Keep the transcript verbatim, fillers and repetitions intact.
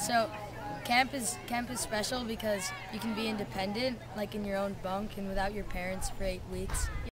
So camp is camp is special because you can be independent, like in your own bunk and without your parents for eight weeks.